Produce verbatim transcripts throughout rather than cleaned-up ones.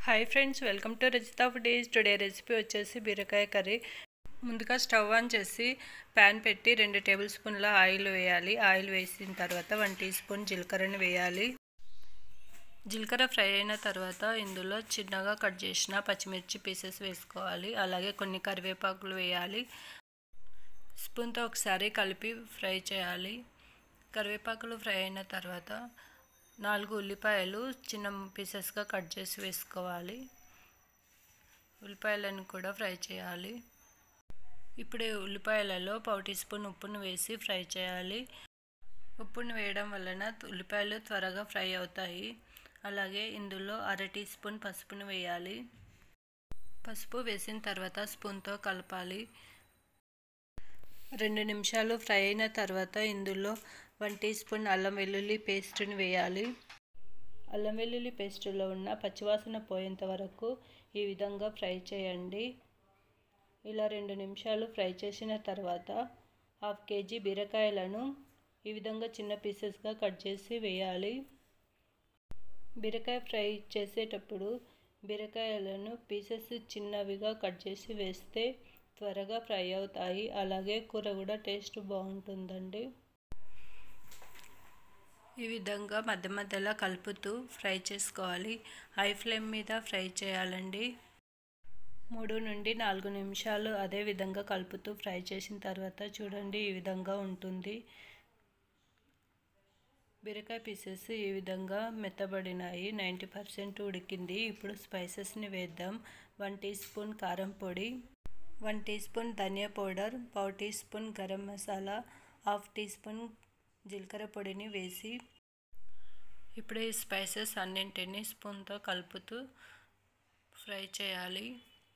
Hi friends, welcome to Rajitha foodies. Today recipe వచ్చేసి బీరకాయ curry. ముందుగా స్టవ్ ఆన్ చేసి ప్యాన్ పెట్టి రెండు టేబుల్ స్పూన్ల ఆయిల్ వేయాలి. ఆయిల్ వేసిన తర్వాత వన్ టీ స్పూన్ జీలకర్రని వేయాలి. జీలకర్ర ఫ్రై అయిన తర్వాత ఇందులో చిన్నగా కట్ చేసిన పచ్చిమిర్చి పీసెస్ వేసుకోవాలి. అలాగే కొన్ని కరివేపాకులు వేయాలి. స్పూన్తో ఒకసారి కలిపి ఫ్రై చేయాలి. కరివేపాకులు ఫ్రై అయిన తర్వాత నాలుగు ఉల్లిపాయలు చిన్న పీసెస్గా కట్ చేసి వేసుకోవాలి. ఉల్లిపాయలను కూడా ఫ్రై చేయాలి. ఇప్పుడు ఉల్లిపాయలలో పావు టీ స్పూన్ ఉప్పును వేసి ఫ్రై చేయాలి. ఉప్పును వేయడం వలన ఉల్లిపాయలు త్వరగా ఫ్రై అవుతాయి. అలాగే ఇందులో అర టీ స్పూన్ పసుపును వేయాలి. పసుపు వేసిన తర్వాత స్పూన్తో కలపాలి. రెండు నిమిషాలు ఫ్రై అయిన తర్వాత ఇందులో వన్ టీ స్పూన్ అల్లం వెల్లుల్లి పేస్ట్ని వేయాలి. అల్లం వెల్లుల్లి పేస్టులో ఉన్న పచ్చివాసన పోయేంత వరకు ఈ విధంగా ఫ్రై చేయండి. ఇలా రెండు నిమిషాలు ఫ్రై చేసిన తర్వాత హాఫ్ కేజీ బీరకాయలను ఈ విధంగా చిన్న పీసెస్గా కట్ చేసి వేయాలి. బీరకాయ ఫ్రై చేసేటప్పుడు బీరకాయలను పీసెస్ చిన్నవిగా కట్ చేసి వేస్తే త్వరగా ఫ్రై అవుతాయి. అలాగే కూర కూడా టేస్ట్ బాగుంటుందండి. ఈ విధంగా మధ్య మధ్యలో కలుపుతూ ఫ్రై చేసుకోవాలి. హై ఫ్లేమ్ మీద ఫ్రై చేయాలండి. మూడు నుండి నాలుగు నిమిషాలు అదే విధంగా కలుపుతూ ఫ్రై చేసిన తర్వాత చూడండి ఈ విధంగా ఉంటుంది. బీరకాయ పీసెస్ ఈ విధంగా మెత్తబడినాయి. నైంటీ పర్సెంట్ ఉడికింది. ఇప్పుడు స్పైసెస్ని వేద్దాం. వన్ టీ స్పూన్ కారం పొడి, వన్ టీ స్పూన్ ధనియా పౌడర్, పావు teaspoon garam masala, half teaspoon జీలకర్ర పొడిని వేసి ఇప్పుడు ఈ స్పైసెస్ అన్నింటినీ స్పూన్తో కలుపుతూ ఫ్రై చేయాలి.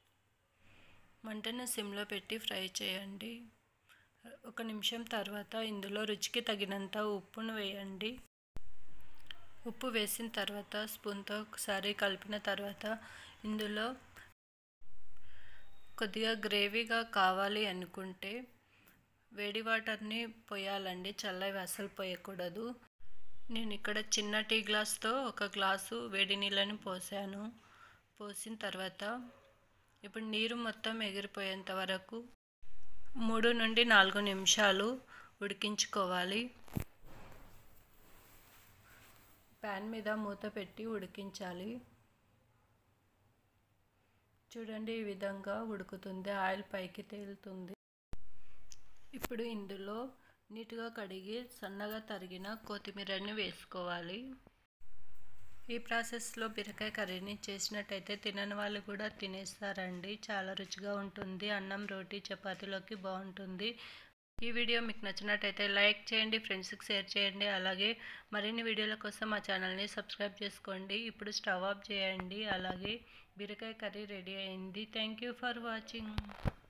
మంటను సిమ్లో పెట్టి ఫ్రై చేయండి. ఒక నిమిషం తర్వాత ఇందులో రుచికి తగినంత ఉప్పును వేయండి. ఉప్పు వేసిన తర్వాత స్పూన్తో ఒకసారి కలిపిన తర్వాత ఇందులో కొద్దిగా గ్రేవీగా కావాలి అనుకుంటే వేడి వాటర్ని పోయాలండి. చల్లవి అసలు పోయకూడదు. నేను ఇక్కడ చిన్న టీ గ్లాస్తో ఒక గ్లాసు వేడి నీళ్ళని పోసాను. పోసిన తర్వాత ఇప్పుడు నీరు మొత్తం ఎగిరిపోయేంత వరకు మూడు నుండి నాలుగు నిమిషాలు ఉడికించుకోవాలి. ప్యాన్ మీద మూత పెట్టి ఉడికించాలి. చూడండి ఈ విధంగా ఉడుకుతుంది. ఆయిల్ పైకి తేలుతుంది. ఇప్పుడు ఇందులో నీట్గా కడిగి సన్నగా తరిగిన కొత్తిమీరని వేసుకోవాలి. ఈ ప్రాసెస్లో బీరకాయ కర్రీని చేసినట్టయితే తినని వాళ్ళు కూడా తినేస్తారండి. చాలా రుచిగా ఉంటుంది. అన్నం, రోటీ, చపాతీలోకి బాగుంటుంది. ఈ వీడియో మీకు నచ్చినట్టయితే లైక్ చేయండి, ఫ్రెండ్స్కి షేర్ చేయండి. అలాగే మరిన్ని వీడియోల కోసం మా ఛానల్ని సబ్స్క్రైబ్ చేసుకోండి. ఇప్పుడు స్టవ్ ఆఫ్ చేయండి. అలాగే బీరకాయ కర్రీ రెడీ అయింది. Thank you for watching.